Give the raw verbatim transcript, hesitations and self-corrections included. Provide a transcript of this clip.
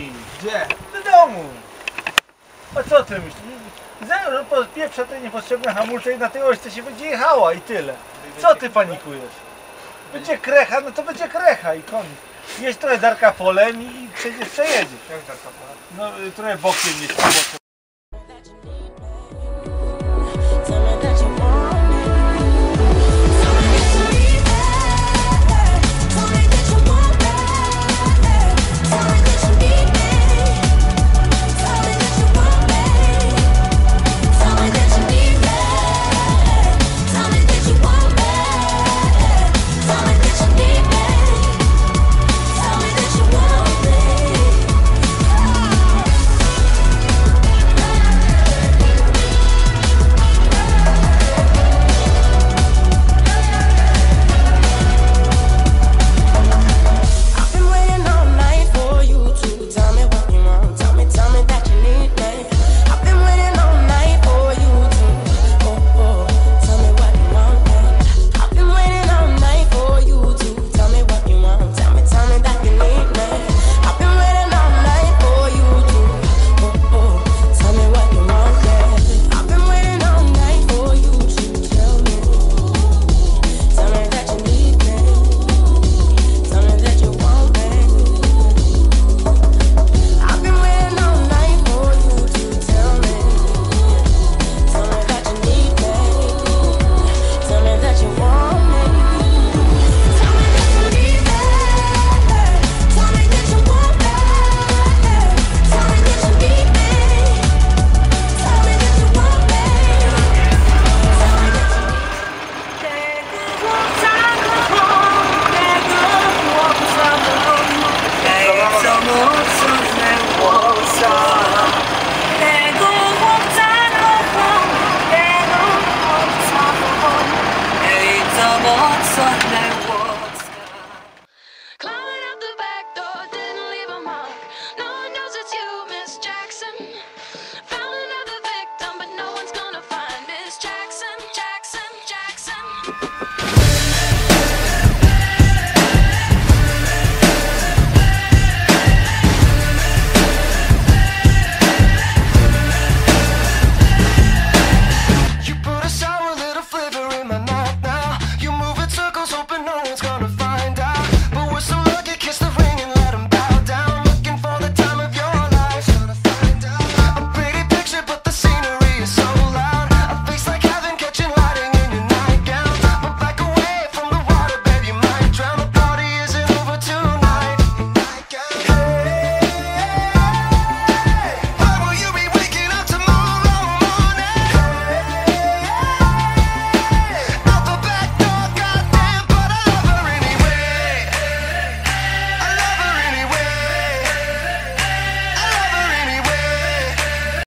dzwoni. Gdzie? Do domu. A co ty myślisz? Po pieprze to niepotrzebne hamulce i na tej ośce się będzie jechała i tyle. Co ty panikujesz? Będzie krecha, no to będzie krecha i koniec. Jeźdź trochę Darka polem i przejdziesz, przejedziesz. Jak Darka polem? No trochę bokiem jeźdź po boku. Jackson, Jackson.